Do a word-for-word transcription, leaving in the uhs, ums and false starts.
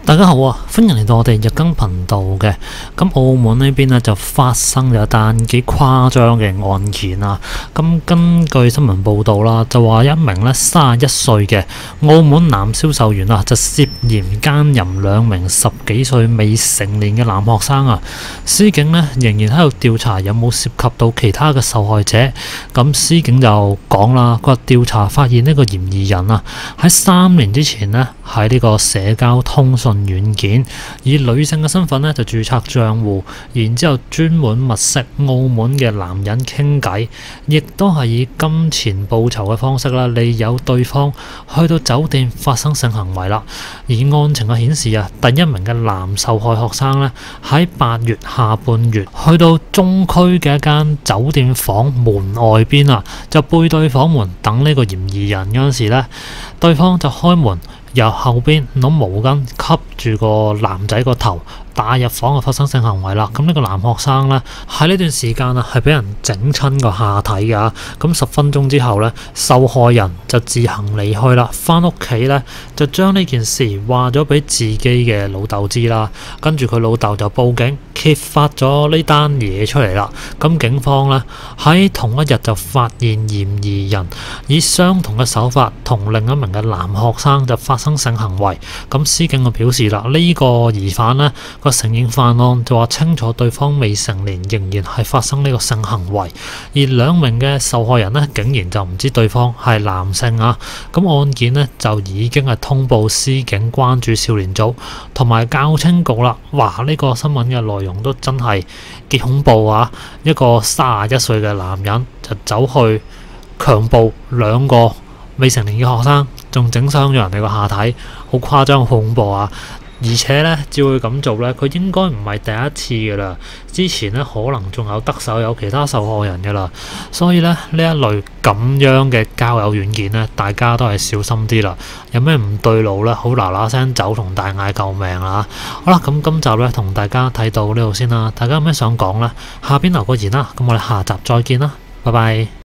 大家好啊，歡迎嚟到我哋日更頻道嘅。咁澳門呢邊呢就發生咗一單幾誇張嘅案件啊。咁根據新聞報道啦，就話一名呢三十一歲嘅澳門男銷售員啊，就涉嫌姦淫兩名十幾歲未成年嘅男學生啊。司警呢仍然喺度調查有冇涉及到其他嘅受害者。咁司警就講啦，佢話調查發現呢個嫌疑人啊喺三年之前呢喺呢個社交通訊軟件以女性嘅身份咧就註冊賬戶，然之後專門物色澳門嘅男人傾偈，亦都係以金錢報酬嘅方式啦，利誘對方去到酒店發生性行為啦。而案情嘅顯示啊，第一名嘅男受害學生咧喺八月下半月去到中區嘅一間酒店房門外邊啊，就背對房門等呢個嫌疑人嗰陣時咧，對方就開門，由後邊攞毛巾吸住個男仔個頭，帶入房就發生性行為啦。咁呢個男學生呢，喺呢段時間啊係俾人整親個下體㗎。咁十分鐘之後呢，受害人就自行離開啦，翻屋企呢，就將呢件事話咗俾自己嘅老豆知啦。跟住佢老豆就報警，揭發咗呢單嘢出嚟啦。咁警方呢，喺同一日就發現嫌疑人以相同嘅手法同另一名嘅男學生就發生性行為。咁司警就表示啦，呢個疑犯呢個承認犯案，就話清楚對方未成年，仍然係發生呢個性行為。而兩名嘅受害人呢，竟然就唔知對方係男性啊。咁案件呢，就已經係通報司警關注少年組同埋教青局啦。哇！呢個新聞嘅內容都真係幾恐怖啊！一個三十一歲嘅男人就走去強暴兩個未成年嘅學生，仲整傷咗人哋個下體，好誇張，好恐怖啊！而且呢，照佢咁做呢，佢應該唔係第一次噶啦，之前呢，可能仲有得手有其他受害人噶啦，所以呢，呢一類咁樣嘅交友軟件呢，大家都係小心啲啦。有咩唔對路呢？好嗱嗱聲走同大嗌救命啦！好啦，咁今集呢，同大家睇到呢度先啦，大家有咩想講呢？下邊留個言啦，咁我哋下集再見啦，拜拜。